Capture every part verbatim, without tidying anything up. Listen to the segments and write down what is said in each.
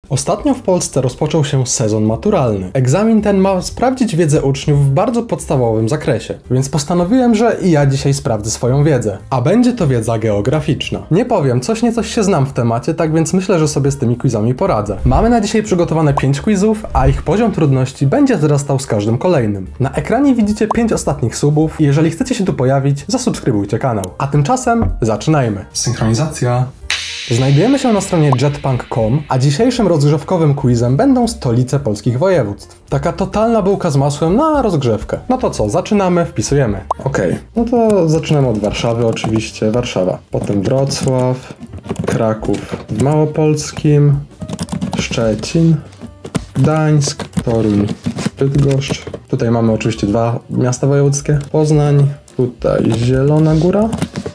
Ostatnio w Polsce rozpoczął się sezon maturalny. Egzamin ten ma sprawdzić wiedzę uczniów w bardzo podstawowym zakresie, więc postanowiłem, że i ja dzisiaj sprawdzę swoją wiedzę. A będzie to wiedza geograficzna. Nie powiem, coś niecoś się znam w temacie, tak więc myślę, że sobie z tymi quizami poradzę. Mamy na dzisiaj przygotowane pięć quizów, a ich poziom trudności będzie wzrastał z każdym kolejnym. Na ekranie widzicie pięć ostatnich subów i jeżeli chcecie się tu pojawić, zasubskrybujcie kanał. A tymczasem zaczynajmy. Synchronizacja. Znajdujemy się na stronie jetpunk kropka com, a dzisiejszym rozgrzewkowym quizem będą stolice polskich województw. Taka totalna bułka z masłem na rozgrzewkę. No to co, zaczynamy, wpisujemy. Okej, okay. No to zaczynamy od Warszawy oczywiście, Warszawa. Potem Wrocław, Kraków w Małopolskim, Szczecin, Gdańsk, Toruń, Bydgoszcz. Tutaj mamy oczywiście dwa miasta wojewódzkie. Poznań, tutaj Zielona Góra,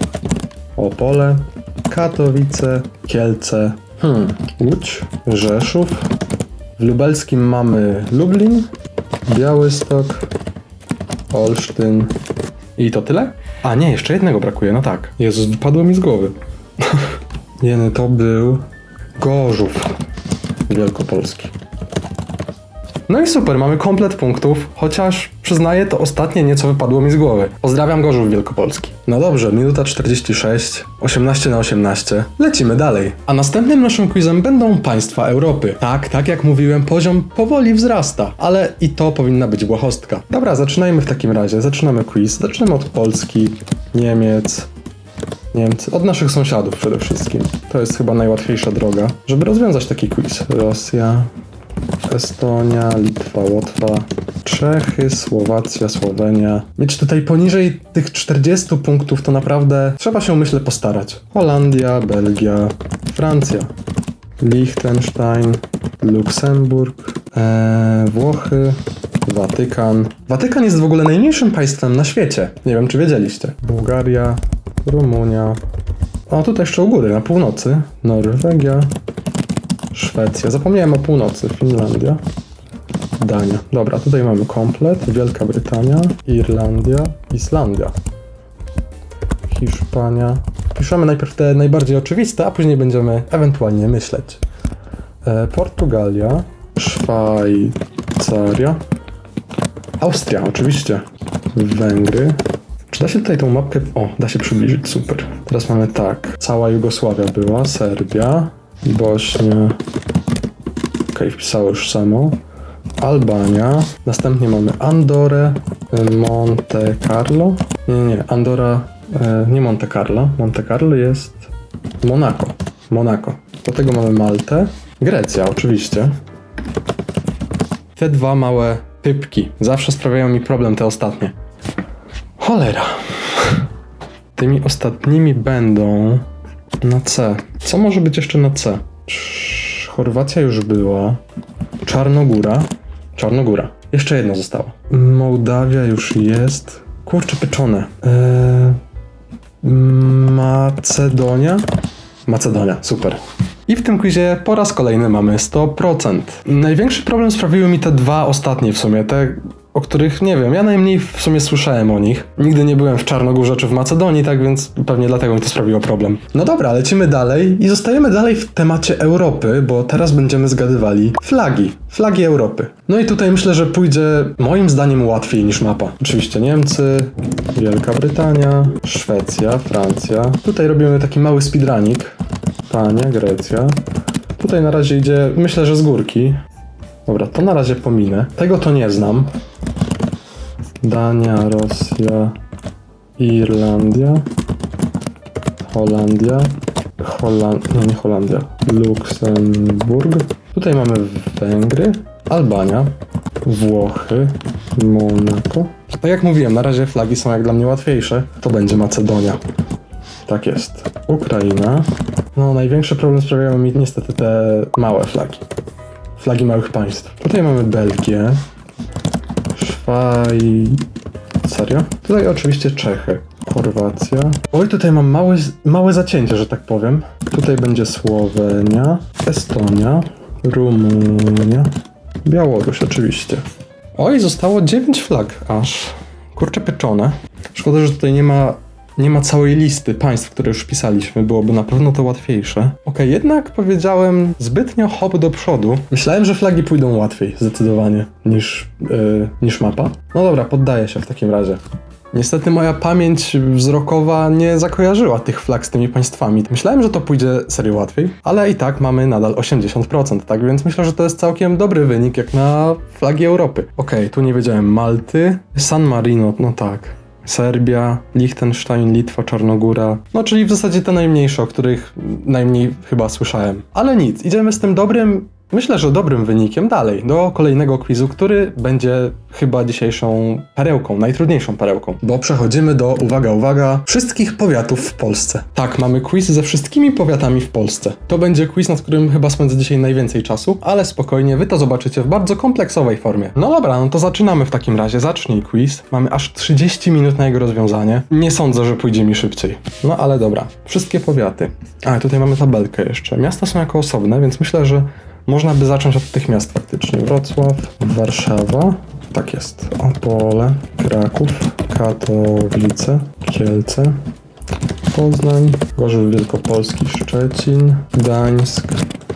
Opole, Katowice, Kielce, hmm, Łódź, Rzeszów. W lubelskim mamy Lublin, Białystok, Olsztyn. I to tyle? A nie, jeszcze jednego brakuje, no tak. Jezus, wypadło mi z głowy. Jeny, to był Gorzów Wielkopolski. No i super, mamy komplet punktów, chociaż przyznaję, to ostatnie nieco wypadło mi z głowy. Pozdrawiam Gorzów Wielkopolski. No dobrze, minuta czterdzieści sześć, osiemnaście na osiemnaście. Lecimy dalej. A następnym naszym quizem będą państwa Europy. Tak, tak jak mówiłem, poziom powoli wzrasta, ale i to powinna być błahostka. Dobra, zaczynajmy w takim razie. Zaczynamy quiz. Zaczynamy od Polski, Niemiec, Niemcy, od naszych sąsiadów przede wszystkim. To jest chyba najłatwiejsza droga, żeby rozwiązać taki quiz. Rosja, Estonia, Litwa, Łotwa, Czechy, Słowacja, Słowenia. Mieć tutaj poniżej tych czterdziestu punktów to naprawdę trzeba się, myślę, postarać. Holandia, Belgia, Francja, Liechtenstein, Luksemburg, ee, Włochy, Watykan. Watykan jest w ogóle najmniejszym państwem na świecie. Nie wiem, czy wiedzieliście. Bułgaria, Rumunia. O, tutaj jeszcze u góry, na północy. Norwegia, Szwecja. Zapomniałem o północy. Finlandia. Dania. Dobra, tutaj mamy komplet. Wielka Brytania. Irlandia. Islandia. Hiszpania. Piszemy najpierw te najbardziej oczywiste, a później będziemy ewentualnie myśleć. E, Portugalia. Szwajcaria. Austria, oczywiście. Węgry. Czy da się tutaj tą mapkę... O, da się przybliżyć, super. Teraz mamy tak. Cała Jugosławia była. Serbia. Bośnia. Ok, wpisało już samo. Albania. Następnie mamy Andorę. Monte Carlo. Nie, nie, nie. Andora... E, nie Monte Carlo. Monte Carlo jest... Monako. Monako. Do tego mamy Maltę. Grecja, oczywiście. Te dwa małe typki. Zawsze sprawiają mi problem te ostatnie. Cholera. Tymi ostatnimi będą... Na C. Co może być jeszcze na C? Cz... Chorwacja już była. Czarnogóra. Czarnogóra. Jeszcze jedno zostało. Mołdawia już jest. Kurczę pieczone. Eee... Macedonia? Macedonia, super. I w tym quizie po raz kolejny mamy sto procent. Największy problem sprawiły mi te dwa ostatnie w sumie. Te... o których nie wiem, ja najmniej w sumie słyszałem o nich. Nigdy nie byłem w Czarnogórze czy w Macedonii, tak więc pewnie dlatego mi to sprawiło problem. No dobra, lecimy dalej i zostajemy dalej w temacie Europy, bo teraz będziemy zgadywali flagi. Flagi Europy. No i tutaj myślę, że pójdzie moim zdaniem łatwiej niż mapa. Oczywiście Niemcy, Wielka Brytania, Szwecja, Francja. Tutaj robimy taki mały speedrunik. Hiszpania, Grecja. Tutaj na razie idzie, myślę, że z górki. Dobra, to na razie pominę. Tego to nie znam. Dania, Rosja, Irlandia, Holandia, Holand... nie, nie Holandia, Luksemburg. Tutaj mamy Węgry, Albania, Włochy, Monako. Tak jak mówiłem, na razie flagi są jak dla mnie łatwiejsze. To będzie Macedonia. Tak jest. Ukraina. No, największy problem sprawiają mi niestety te małe flagi. Flagi małych państw. Tutaj mamy Belgię, Szwajcaria. Tutaj oczywiście Czechy, Chorwacja. Oj, tutaj mam małe, małe zacięcie, że tak powiem. Tutaj będzie Słowenia, Estonia, Rumunia, Białoruś oczywiście. Oj, zostało dziewięć flag aż. Kurczę pieczone. Szkoda, że tutaj nie ma nie ma całej listy państw, które już pisaliśmy, byłoby na pewno to łatwiejsze. Okej, jednak powiedziałem zbytnio hop do przodu. Myślałem, że flagi pójdą łatwiej, zdecydowanie, niż, yy, niż mapa. No dobra, poddaję się w takim razie. Niestety moja pamięć wzrokowa nie zakojarzyła tych flag z tymi państwami. Myślałem, że to pójdzie serio łatwiej, ale i tak mamy nadal osiemdziesiąt procent, tak więc myślę, że to jest całkiem dobry wynik jak na flagi Europy. Okej, okay, tu nie wiedziałem Malty, San Marino, no tak. Serbia, Liechtenstein, Litwa, Czarnogóra, no czyli w zasadzie te najmniejsze, o których najmniej chyba słyszałem. Ale nic, idziemy z tym dobrym, myślę, że dobrym wynikiem dalej, do kolejnego quizu, który będzie chyba dzisiejszą perełką, najtrudniejszą perełką. Bo przechodzimy do, uwaga, uwaga, wszystkich powiatów w Polsce. Tak, mamy quiz ze wszystkimi powiatami w Polsce. To będzie quiz, nad którym chyba spędzę dzisiaj najwięcej czasu, ale spokojnie, wy to zobaczycie w bardzo kompleksowej formie. No dobra, no to zaczynamy w takim razie. Zacznij quiz. Mamy aż trzydzieści minut na jego rozwiązanie. Nie sądzę, że pójdzie mi szybciej. No ale dobra, wszystkie powiaty. A, tutaj mamy tabelkę jeszcze. Miasta są jako osobne, więc myślę, że można by zacząć od tych miast faktycznie. Wrocław, Warszawa, tak jest, Opole, Kraków, Katowice, Kielce, Poznań, Gorzów Wielkopolski, Szczecin, Gdańsk,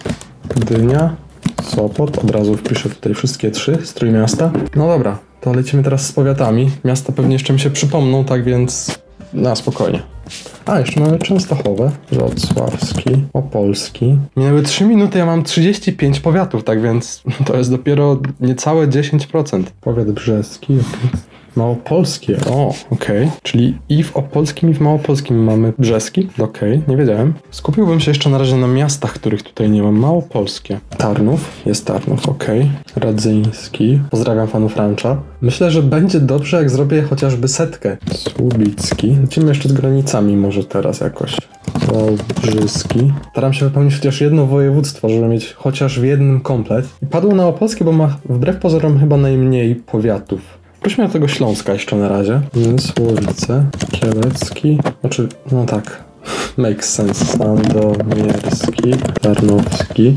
Gdynia, Sopot, od razu wpiszę tutaj wszystkie trzy z Trójmiasta. No dobra, to lecimy teraz z powiatami. Miasta pewnie jeszcze mi się przypomną, tak więc na spokojnie. A, jeszcze mamy Częstochowę, Wrocławski, Opolski. Minęły trzy minuty, ja mam trzydzieści pięć powiatów, tak więc to jest dopiero niecałe dziesięć procent. Powiat brzeski, okay. Małopolskie, o, okej. Okay. Czyli i w opolskim, i w małopolskim mamy brzeski, okej, okay, nie wiedziałem. Skupiłbym się jeszcze na razie na miastach, których tutaj nie mam. Małopolskie. Tarnów, jest Tarnów, okej. Okay. Radzyński, pozdrawiam fanów Rancha. Myślę, że będzie dobrze, jak zrobię chociażby setkę. Słubicki, lecimy jeszcze z granicami może teraz jakoś. Wałbrzyski. Staram się wypełnić chociaż jedno województwo, żeby mieć chociaż w jednym komplet. I padło na opolskie, bo ma wbrew pozorom chyba najmniej powiatów. Wróćmy do tego Śląska jeszcze na razie. Mysłowice, Kielecki, znaczy, no tak, makes sense. Sandomierski, Tarnowski.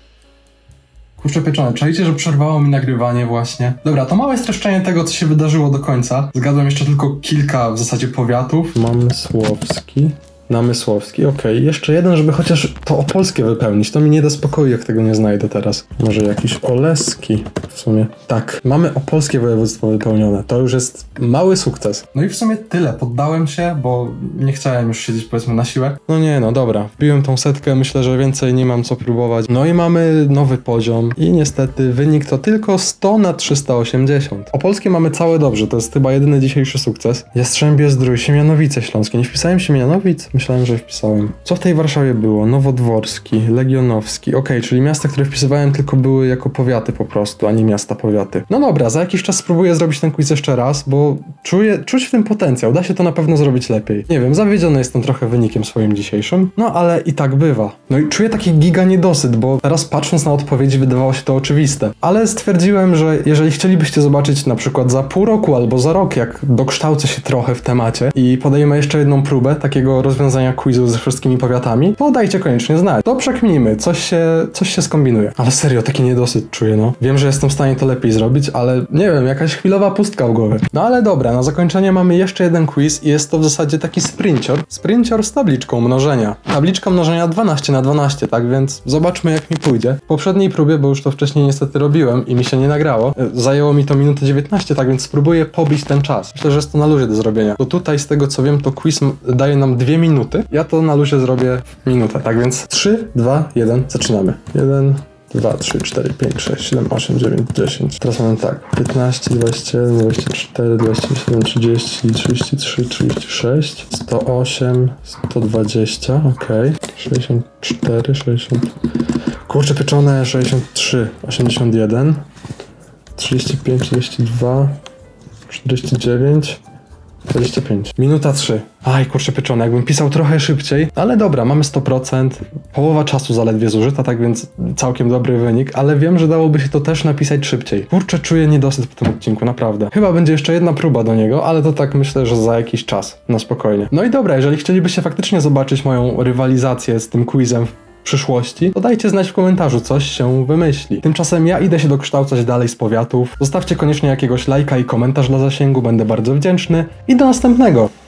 Kurczę pieczone, czajcie, że przerwało mi nagrywanie właśnie. Dobra, to małe streszczenie tego, co się wydarzyło do końca. Zgadłem jeszcze tylko kilka w zasadzie powiatów. Mamysłowski. Namysłowski, okej. Okay. Jeszcze jeden, żeby chociaż to opolskie wypełnić. To mi nie da spokoju, jak tego nie znajdę teraz. Może jakiś Oleski w sumie. Tak, mamy opolskie województwo wypełnione. To już jest mały sukces. No i w sumie tyle. Poddałem się, bo nie chciałem już siedzieć powiedzmy na siłę. No nie, no dobra. Wbiłem tą setkę, myślę, że więcej nie mam co próbować. No i mamy nowy poziom i niestety wynik to tylko sto na trzysta osiemdziesiąt. Opolskie mamy całe dobrze, to jest chyba jedyny dzisiejszy sukces. Jastrzębie Zdrój, Siemianowice Śląskie. Nie wpisałem Siemianowic? Myślałem, że wpisałem. Co w tej Warszawie było? Nowodworski, Legionowski. Okej, okay, czyli miasta, które wpisywałem, tylko były jako powiaty po prostu, a nie miasta powiaty. No dobra, za jakiś czas spróbuję zrobić ten quiz jeszcze raz, bo czuję, czuć w tym potencjał. Da się to na pewno zrobić lepiej. Nie wiem, zawiedziony jestem trochę wynikiem swoim dzisiejszym, no ale i tak bywa. No i czuję taki giga niedosyt, bo teraz patrząc na odpowiedzi wydawało się to oczywiste. Ale stwierdziłem, że jeżeli chcielibyście zobaczyć na przykład za pół roku albo za rok, jak dokształcę się trochę w temacie i podejmę jeszcze jedną próbę takiego rozwiązania quizu ze wszystkimi powiatami, to dajcie koniecznie znać. To przekminimy, coś się, coś się skombinuje. Ale serio, taki niedosyt czuję, no. Wiem, że jestem w stanie to lepiej zrobić, ale nie wiem, jakaś chwilowa pustka w głowie. No ale dobra, na zakończenie mamy jeszcze jeden quiz i jest to w zasadzie taki sprincior. Sprincior z tabliczką mnożenia. Tabliczka mnożenia dwanaście na dwanaście, tak więc zobaczmy, jak mi pójdzie. W poprzedniej próbie, bo już to wcześniej niestety robiłem i mi się nie nagrało, zajęło mi to minutę dziewiętnaście, tak więc spróbuję pobić ten czas. Myślę, że jest to na luzie do zrobienia. To tutaj, z tego co wiem, to quiz daje nam dwie minuty. Ja to na luzie zrobię w minutę, tak więc trzy, dwa, jeden, zaczynamy. jeden, dwa, trzy, cztery, pięć, sześć, siedem, osiem, dziewięć, dziesięć. Teraz mamy tak, piętnaście, dwadzieścia jeden, dwadzieścia cztery, dwadzieścia siedem, trzydzieści, trzydzieści trzy, trzydzieści sześć, sto osiem, sto dwadzieścia, okej, okay. sześćdziesiąt cztery, sześćdziesiąt... Kurczę pieczone, sześćdziesiąt trzy, osiemdziesiąt jeden, trzydzieści pięć, trzydzieści dwa, czterdzieści dziewięć, dwadzieścia pięć. Minuta trzy. Aj, kurczę pieczone, jakbym pisał trochę szybciej. Ale dobra, mamy sto procent. Połowa czasu zaledwie zużyta, tak więc całkiem dobry wynik. Ale wiem, że dałoby się to też napisać szybciej. Kurczę, czuję niedosyt po tym odcinku, naprawdę. Chyba będzie jeszcze jedna próba do niego, ale to tak myślę, że za jakiś czas. Na spokojnie. No i dobra, jeżeli chcielibyście faktycznie zobaczyć moją rywalizację z tym quizem w przyszłości, to dajcie znać w komentarzu, coś się wymyśli. Tymczasem ja idę się dokształcać dalej z powiatów. Zostawcie koniecznie jakiegoś lajka i komentarz dla zasięgu, będę bardzo wdzięczny. I do następnego!